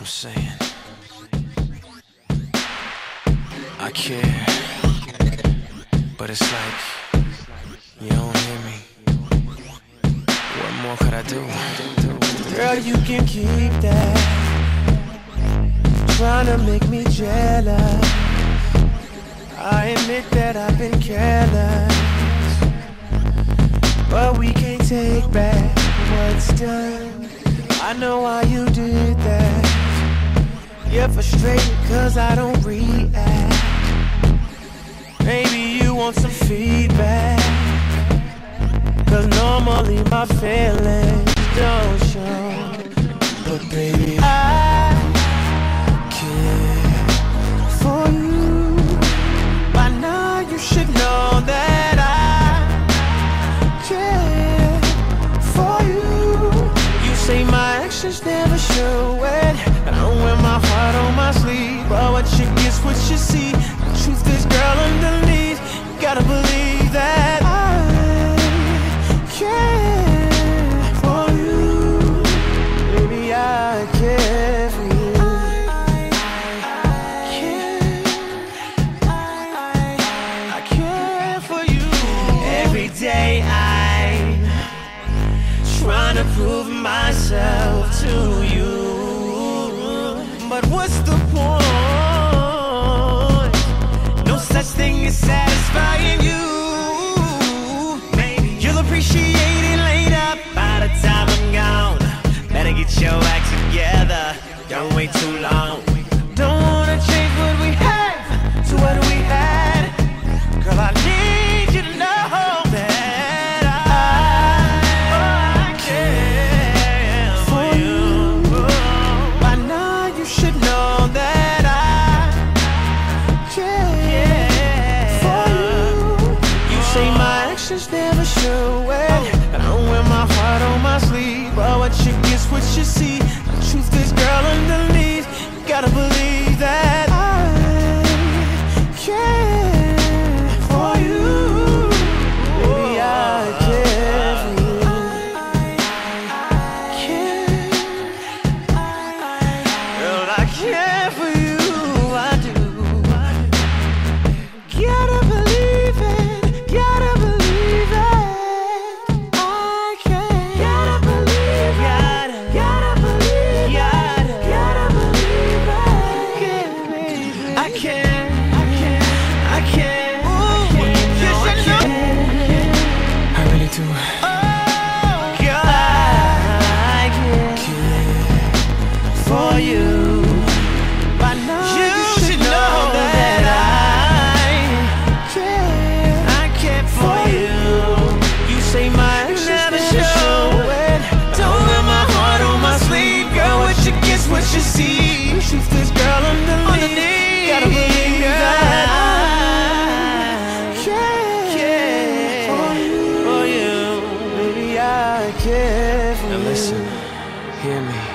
I'm saying I care, but it's like you don't hear me. What more could I do? Girl, you can keep that. Trying to make me jealous. I admit that I've been careless, but we can't take back what's done. I know why you did that. You're frustrated cause I don't react. Maybe you want some feedback, cause normally my feelings don't show. But baby, I care for you. By now you should know that I care for you. You say my actions never show it, and I wear my heart on my sleeve. But what you get's what you see. The truth is, girl, underneath, you gotta believe that I care for you. Baby, I care for you. I care for you. Every day I'm trying to prove myself to you, but what's the point? No such thing as satisfying you. Maybe you'll appreciate it later. By the time I'm gone, better get your act together. Don't wait too long. Don't wanna change what we have to what we had. Girl, I need you to know that I care for you. By now you should know that I care for you. You say my actions never show it, and I wear my heart on my sleeve. But what you get's what you see. The truth is, girl, underneath, you gotta believe that I care for you. Baby, I care for you. Girl, I care for you. I do. Gotta believe it. Gotta believe it. I care. Gotta believe it. Gotta believe it. Gotta believe it. I care. I care. You should know. I really do. Oh, girl, I care for you. By now you should know that I care for you. You say my actions never show it. Don't wear my heart on my sleeve. Girl, what you get's what you see. The truth is, girl, underneath, gotta believe that I care for you. Baby, I care for you. Now listen, hear me.